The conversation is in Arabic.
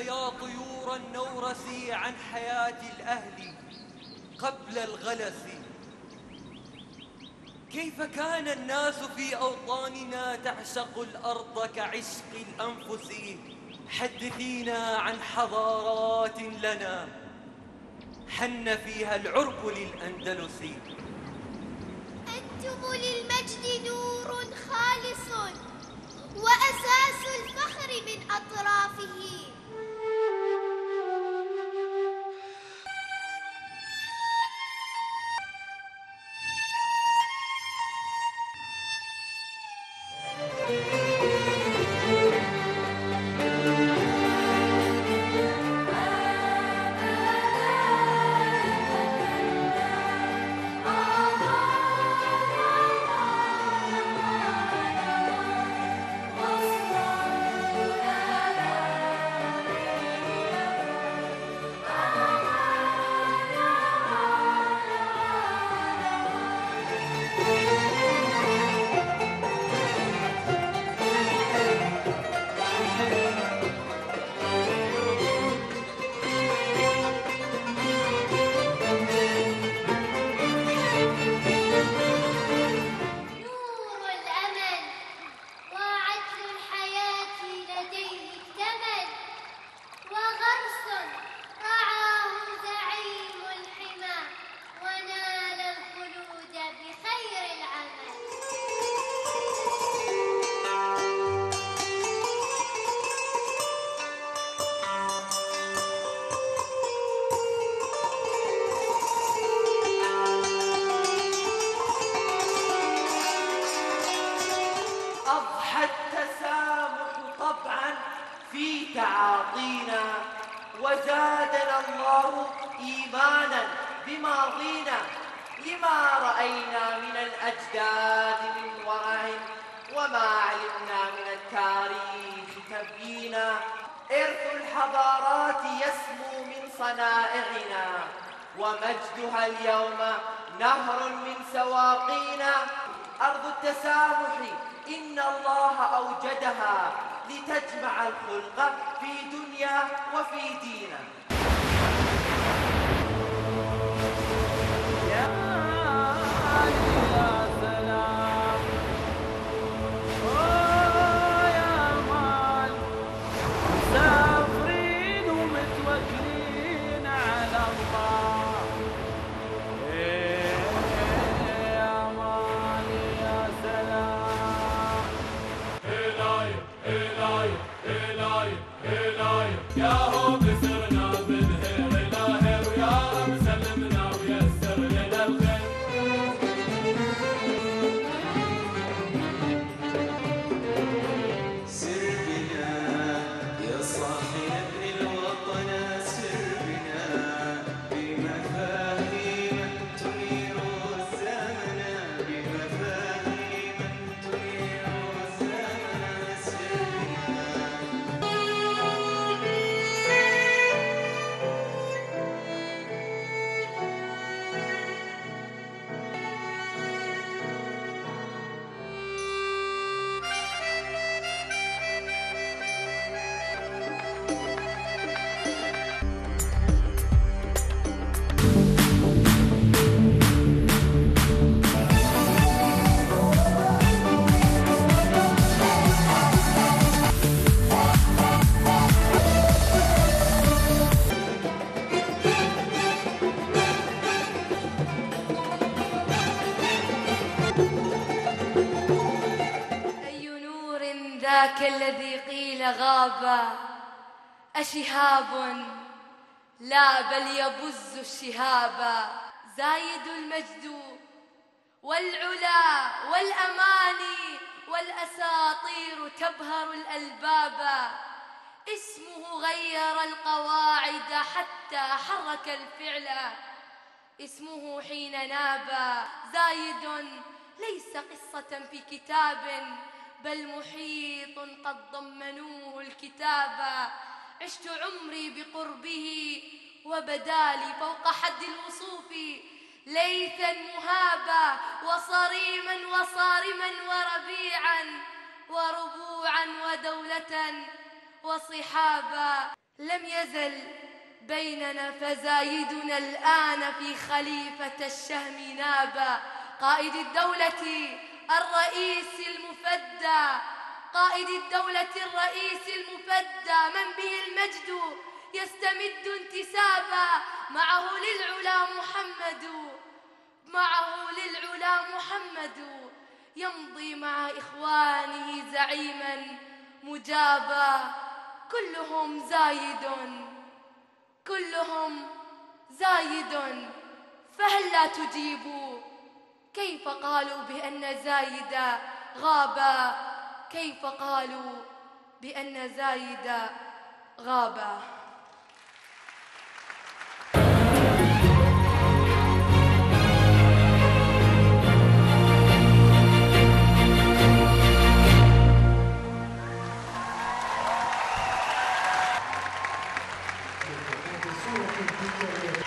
يا طيور النورس عن حياة الأهل قبل الغلس. كيف كان الناس في أوطاننا تعشق الأرض كعشق الأنفس؟ حدثينا عن حضارات لنا حن فيها العرب للأندلس. أنتم للمجد نور خالص وأساس الفخر من أطرافه. في تعاطينا وزادنا الله إيمانا بماضينا لما رأينا من الأجداد من ورع وما علمنا من التاريخ تبيينا. إرث الحضارات يسمو من صنائعنا ومجدها اليوم نهر من سواقينا. أرض التسامح إن الله أوجدها لتجمع الخلق في دنيا وفي دينا. ذاك الذي قيل غاب أشهاب لا بل يبز الشهاب. زايد المجد والعلا والأماني والأساطير تبهر الألباب. اسمه غير القواعد حتى حرك الفعل، اسمه حين ناب. زايد ليس قصة في كتاب بل محيط قد ضمنوه الكتاب. عشت عمري بقربه وبدالي فوق حد الوصوف ليثا مهابا وصريما وصارما وربيعا وربوعا ودولة وصحابا. لم يزل بيننا فزايدنا الآن في خليفة الشهم نابا، قائد الدولة الرئيس المفدى، قائد الدولة الرئيس المفدى، من به المجد يستمد انتسابا، معه للعلا محمد، معه للعلا محمد، يمضي مع إخوانه زعيما مجابا. كلهم زايد، كلهم زايد، فهل لا تجيبوا؟ كيف قالوا بأن زايد غابا؟ كيف قالوا بأن زايد غابا؟ صورة